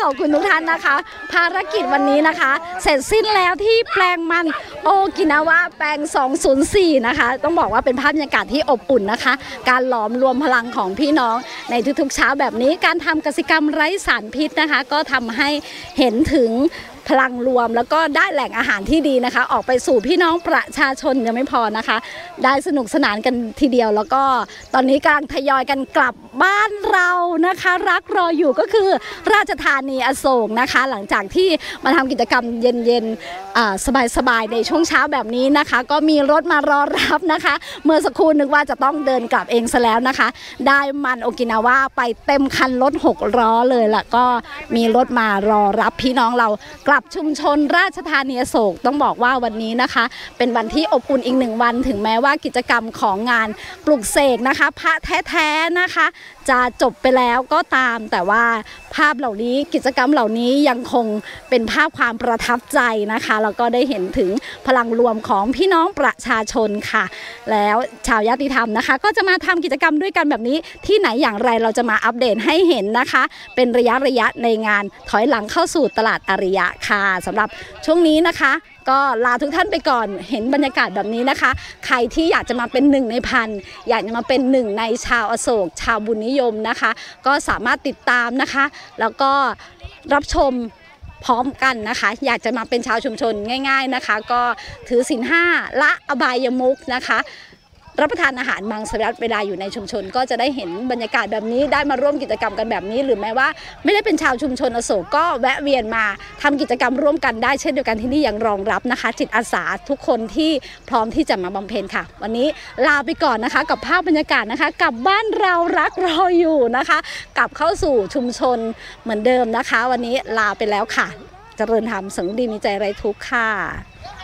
อบคุณทุกท่านนะคะภารกิจวันนี้นะคะเสร็จสิ้นแล้วที่แปลงมันโอกินาวะแปลง204นะคะต้องบอกว่าเป็นภาพบรรยากาศที่อบอุ่นนะคะการหลอมรวมพลังของพี่น้องในทุกๆเช้าแบบนี้การทำกสิกรรมไร้สารพิษนะคะก็ทำให้เห็นถึงพลังรวมแล้วก็ได้แหล่งอาหารที่ดีนะคะออกไปสู่พี่น้องประชาชนยังไม่พอนะคะได้สนุกสนานกันทีเดียวแล้วก็ตอนนี้กำลังทยอยกันกลับบ้านเรานะคะรักรออยู่ก็คือราชธานีอโศกนะคะหลังจากที่มาทำกิจกรรมเย็นๆสบายๆในช่วงเช้าแบบนี้นะคะก็มีรถมารอรับนะคะเมื่อสักครู่นึกว่าจะต้องเดินกลับเองซะแล้วนะคะได้มันโอกินาวะไปเต็มคันรถ6 ล้อเลยล่ะก็มีรถมารอรับพี่น้องเรากลับชุมชนราชธานีอโศกต้องบอกว่าวันนี้นะคะเป็นวันที่อบอุ่นอีก1 วันถึงแม้ว่ากิจกรรมของงานปลุกเสกนะคะพระแท้ๆนะคะจะจบไปแล้วก็ตามแต่ว่าภาพเหล่านี้กิจกรรมเหล่านี้ยังคงเป็นภาพความประทับใจนะคะแล้วก็ได้เห็นถึงพลังรวมของพี่น้องประชาชนค่ะแล้วชาวญาติธรรมนะคะก็จะมาทำกิจกรรมด้วยกันแบบนี้ที่ไหนอย่างไรเราจะมาอัปเดตให้เห็นนะคะเป็นระยะในงานถอยหลังเข้าสู่ตลาดอริยะค่ะสำหรับช่วงนี้นะคะก็ลาทุกท่านไปก่อนเห็นบรรยากาศแบบนี้นะคะใครที่อยากจะมาเป็น1 ในพันอยากจะมาเป็น1 ในชาวอโศกชาวบุญนิยมนะคะก็สามารถติดตามนะคะแล้วก็รับชมพร้อมกันนะคะอยากจะมาเป็นชาวชุมชนง่ายๆนะคะก็ถือศีล 5ละอบายมุขนะคะรับประทานอาหารมังสวิรัติเวลาอยู่ในชุมชนก็จะได้เห็นบรรยากาศแบบนี้ได้มาร่วมกิจกรรมกันแบบนี้หรือแม้ว่าไม่ได้เป็นชาวชุมชนอโศกก็แวะเวียนมาทำกิจกรรมร่วมกันได้เช่นเดียวกันที่นี่ยังรองรับนะคะจิตอาสาทุกคนที่พร้อมที่จะมาบำเพ็ญค่ะวันนี้ลาไปก่อนนะคะกับภาพบรรยากาศนะคะกลับบ้านเรารักรออยู่นะคะกลับเข้าสู่ชุมชนเหมือนเดิมนะคะวันนี้ลาไปแล้วค่ะเจริญธรรมสังดีมีใจไร้ทุกข์ค่ะ